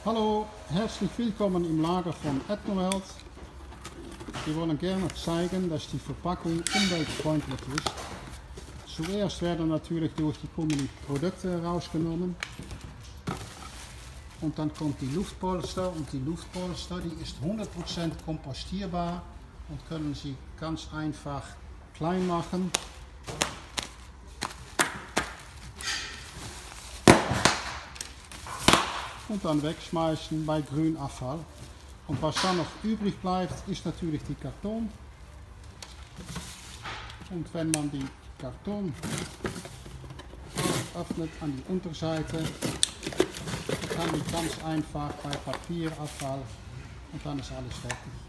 Hallo, herzlich willkommen im Lager von Etnowelt. Wir wollen gerne zeigen, dass die Verpackung umweltfreundlich ist. Zuerst werden natürlich durch die Kunden die Produkte herausgenommen. Und dann kommt die Luftpolster und die Luftpolster, die ist 100% kompostierbar und können Sie ganz einfach klein machen. Und dann wegschmeißen bei Grünabfall. Und was dann noch übrig bleibt, ist natürlich die Karton. Und wenn man die Karton öffnet an die Unterseite, dann kann man ganz einfach bei Papierabfall und dann ist alles fertig.